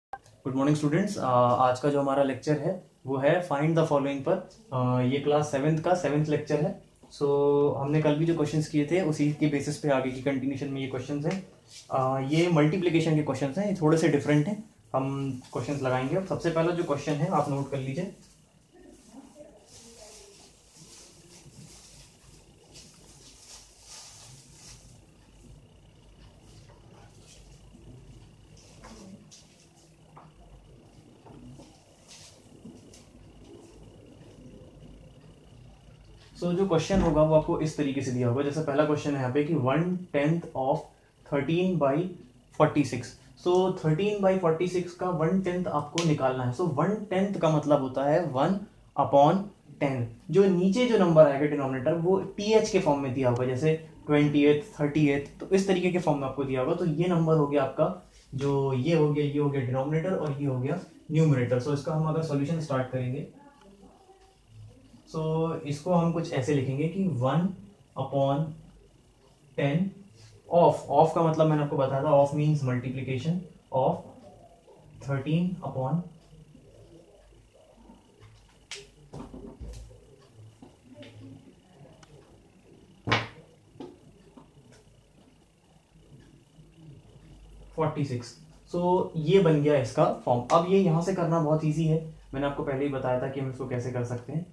Good morning students. आज का जो हमारा लेक्चर है वो है फाइंड द फॉलोइंग पर। ये क्लास सेवेंथ का सेवेंथ लेक्चर है। सो हमने कल भी जो क्वेश्चंस किए थे उसी के बेसिस पे आगे की कंटिन्यूशन में ये क्वेश्चंस हैं। ये मल्टीप्लिकेशन के क्वेश्चंस हैं, ये थोड़े से डिफरेंट हैं। हम क्वेश्चंस लगाएंगे। अब सबसे पहला जो क्वेश्चन है आप नोट कर लीजिए। जो क्वेश्चन होगा वो आपको इस तरीके से दिया होगा। जैसे पहला क्वेश्चन है यहाँ पे कि 1/10 ऑफ 13/46। 13/46 का 1/10 आपको निकालना है। 1/10 का मतलब होता है 1/10। जो नीचे जो नंबर आएगा डिनोमिनेटर वो टीएच के फॉर्म में दिया होगा, जैसे 20th 30th, तो इस तरीके के फॉर्म में आपको दिया होगा। तो ये नंबर हो गया आपका, जो ये हो गया डिनोमिनेटर और ये हो गया न्यूमरेटर। इसका हम अगर सॉल्यूशन स्टार्ट करेंगे इसको हम कुछ ऐसे लिखेंगे कि 1/10 ऑफ का मतलब मैंने आपको बताया था, ऑफ मीन्स मल्टीप्लीकेशन ऑफ 13/46। ये बन गया इसका फॉर्म। अब ये यहां से करना बहुत इजी है, मैंने आपको पहले ही बताया था कि हम इसको कैसे कर सकते हैं।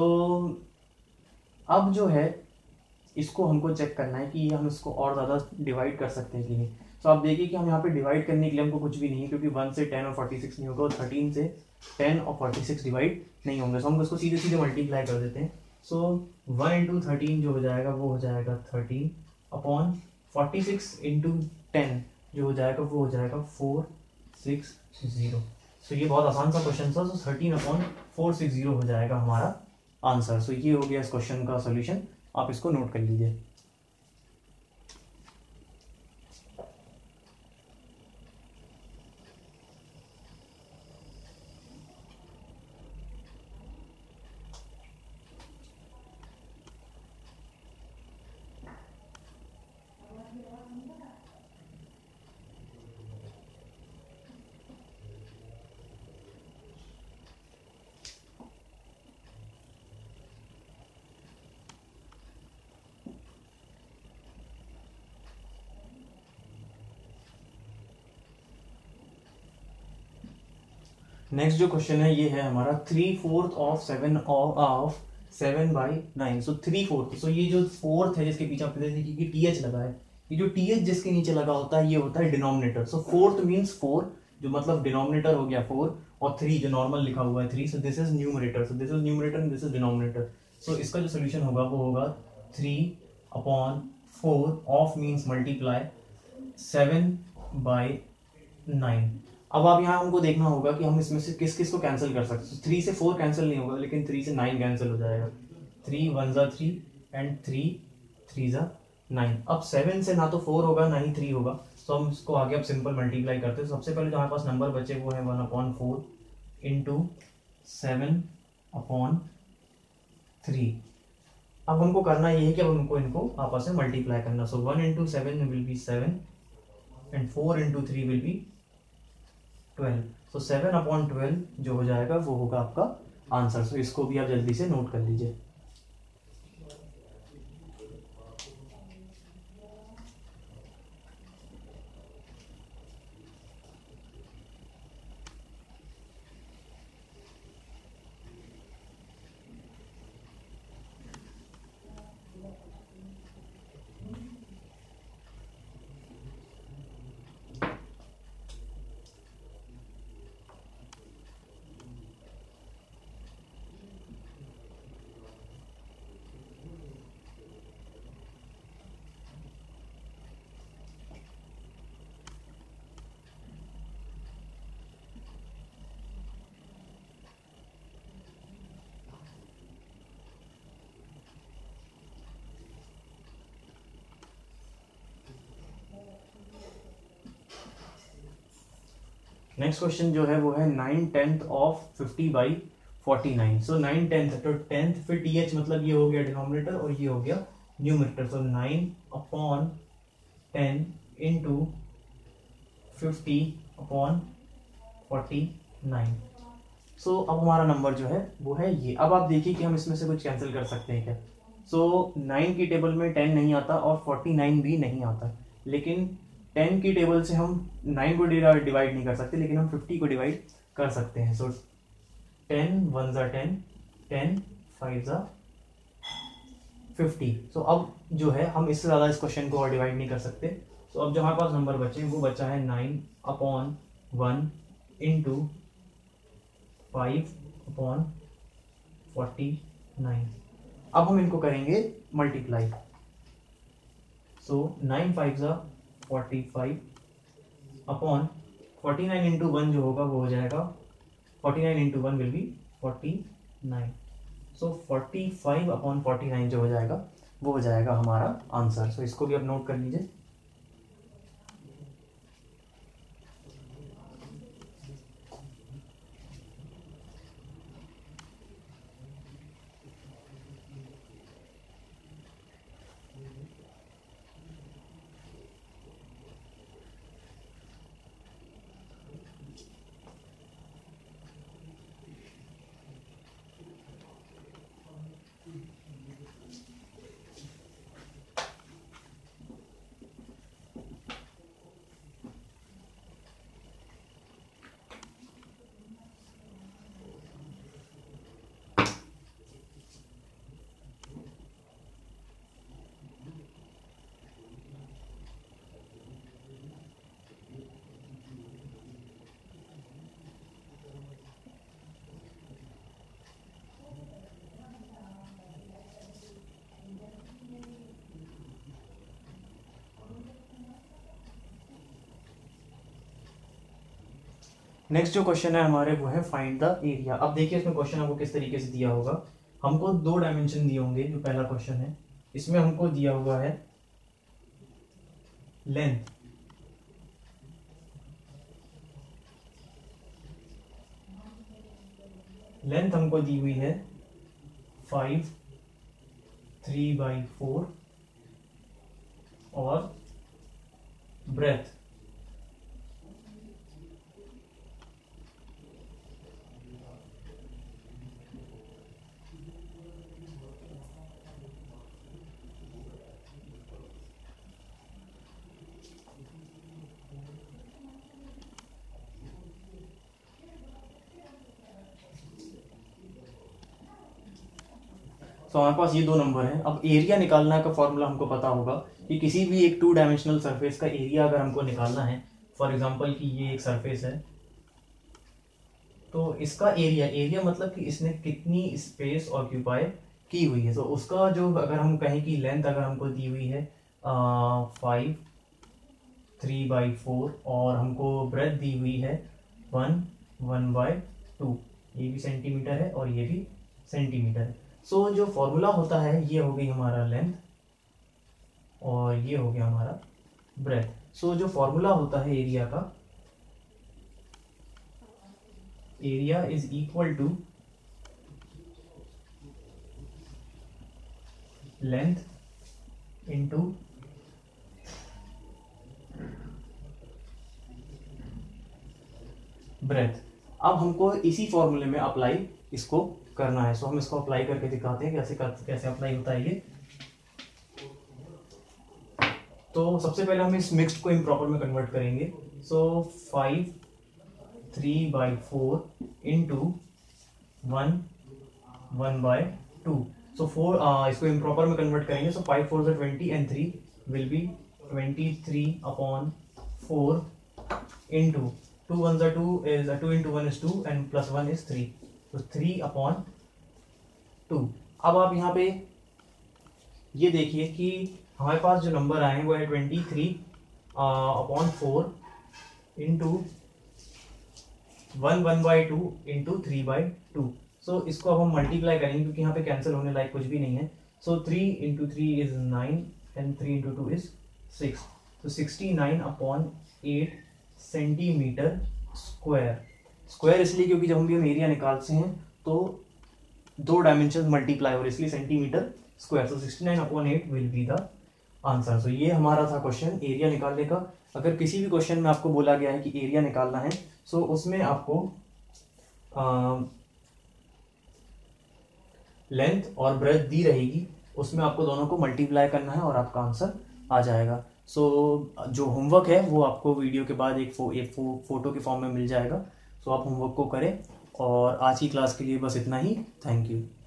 अब जो है इसको हमको चेक करना है कि हम इसको और ज़्यादा डिवाइड कर सकते हैं कि नहीं। आप देखिए कि हम यहाँ पे डिवाइड करने के लिए हमको कुछ भी नहीं है, क्योंकि 1 से 10 और 46 नहीं होगा, और 13 से 10 और 46 डिवाइड नहीं होंगे। हम इसको सीधे सीधे मल्टीप्लाई कर देते हैं। 1 इंटू 13 जो हो जाएगा वो हो जाएगा 13/46 इंटू 10 जो हो जाएगा वो हो जाएगा 460। ये बहुत आसान सा क्वेश्चन था। 13/460 हो जाएगा हमारा आंसर। ये हो गया इस क्वेश्चन का सॉल्यूशन। आप इसको नोट कर लीजिए। नेक्स्ट जो क्वेश्चन है ये है हमारा 3/4 ऑफ 7/9। 3/4। ये जो फोर्थ है जिसके पीछे आप देखिए टीएच लगा है, ये जो टीएच जिसके नीचे लगा होता है ये होता है डिनोमिनेटर। फोर्थ मीन्स 4, जो मतलब डिनोमिनेटर हो गया 4, और 3 जो नॉर्मल लिखा हुआ है 3। This is numerator, this is numerator and this is denominator. इसका जो सोल्यूशन होगा वो होगा 3/4 ऑफ मीन्स मल्टीप्लाई 7/9। अब आप यहाँ हमको देखना होगा कि हम इसमें से किस किस को कैंसिल कर सकते हैं। 3 से 4 कैंसिल नहीं होगा, लेकिन 3 से 9 कैंसिल हो जाएगा। 3 1 जा 3 एंड 3 3 जा 9। अब 7 से ना तो 4 होगा ना ही 3 होगा, हम इसको आगे अब सिंपल मल्टीप्लाई करते हैं। सबसे पहले जो हमारे पास नंबर बचे वो है 1/4 इंटू 7/3। अब हमको करना ये है कि अब हमको इनको आपस में मल्टीप्लाई करना। 1 into 7 will be 7 and 4 into 3 will be 12। 7/12 जो हो जाएगा वो होगा आपका आंसर। इसको भी आप जल्दी से नोट कर लीजिए। नेक्स्ट क्वेश्चन जो है वो है 9/10 ऑफ 50/49। 9/10 तो 10th फिर टीएच मतलब ये हो गया डिनोमिनेटर और ये हो गया न्यूमरेटर। 9/10 इंटू 50/49 49। सो अब हमारा नंबर जो है वो है ये। अब आप देखिए कि हम इसमें से कुछ कैंसिल कर सकते हैं क्या। सो 9 की टेबल में 10 नहीं आता और 49 भी नहीं आता, लेकिन 10 की टेबल से हम 9 को डिवाइड नहीं कर सकते, लेकिन हम 50 को डिवाइड कर सकते हैं। सो 10 1 ज़ा 10, 10 5 ज़ा 50। सो अब जो है हम इससे ज़्यादा इस क्वेश्चन को और डिवाइड नहीं कर सकते। सो अब जो हमारे पास नंबर बचे वो बचा है 9/1 इंटू 5/49। अब हम इनको करेंगे मल्टीप्लाई। सो 9 5 ज़ा 45 अपॉन 49 इंटू 1 जो होगा वो हो जाएगा 49 इंटू 1 विल बी 49। सो 45/49 जो हो जाएगा वो हो जाएगा हमारा आंसर। सो इसको भी अब नोट कर लीजिए। नेक्स्ट जो क्वेश्चन है हमारे वो है फाइंड द एरिया। अब देखिए इसमें क्वेश्चन हमको किस तरीके से दिया होगा। हमको 2 डायमेंशन दिए होंगे। जो पहला क्वेश्चन है इसमें हमको दिया हुआ है लेंथ, लेंथ हमको दी हुई है 5 3/4 और ब्रेथ तो हमारे पास ये 2 नंबर हैं। अब एरिया निकालना का फॉर्मूला हमको पता होगा कि किसी भी एक 2 डायमेंशनल सरफेस का एरिया अगर हमको निकालना है, फॉर एग्जांपल कि ये एक सरफेस है तो इसका एरिया मतलब कि इसने कितनी स्पेस ऑक्यूपाई की हुई है। तो उसका जो अगर हम कहें कि लेंथ अगर हमको दी हुई है 5 3/4 और हमको ब्रेथ दी हुई है 1/2, ये भी सेंटीमीटर है और ये भी सेंटीमीटर है। सो जो फॉर्मूला होता है ये हो गई हमारा लेंथ और ये हो गया हमारा ब्रेथ। सो जो फॉर्मूला होता है एरिया का, area is equal to length into breadth. अब हमको इसी फॉर्मूले में अप्लाई इसको करना है। सो हम इसको अप्लाई करके दिखाते हैं कैसे अप्लाई होता है ये। तो सबसे पहले हम इस मिक्स्ड को इम्प्रॉपर में कन्वर्ट करेंगे। So 5 3/4 into 1/2। सो 4 इसको इम्प्रॉपर में कन्वर्ट करेंगे। So 5 4 20 and 3 will be 23/4 into 2 1 2 is 2 into 1 is 2 and plus 1 is 3, तो 3/2। अब आप यहाँ पे ये देखिए कि हमारे पास जो नंबर आए हैं वो है 23/4 इंटू 1/2 इंटू 3/2। सो इसको अब हम मल्टीप्लाई करेंगे क्योंकि यहाँ पे कैंसिल होने लायक कुछ भी नहीं है। सो 3 into 3 is 9 and 3 into 2 is 6, तो 69/8 सेंटीमीटर स्क्वायर। स्क्वायर इसलिए क्योंकि जब हम एरिया निकालते हैं तो 2 डायमेंशन मल्टीप्लाई और इसलिए centimetre square. So 69/8 will be the answer. So ये हमारा था क्वेश्चन एरिया निकालने का। अगर किसी भी क्वेश्चन में आपको बोला गया है कि एरिया निकालना है, सो उसमें आपको लेंथ और ब्रेथ दी रहेगी, उसमें आपको दोनों को मल्टीप्लाई करना है और आपका आंसर आ जाएगा। सो जो होमवर्क है वो आपको वीडियो के बाद एक फ़ोटो के फॉर्म में मिल जाएगा। सो आप होमवर्क को करें, और आज की क्लास के लिए बस इतना ही। Thank you.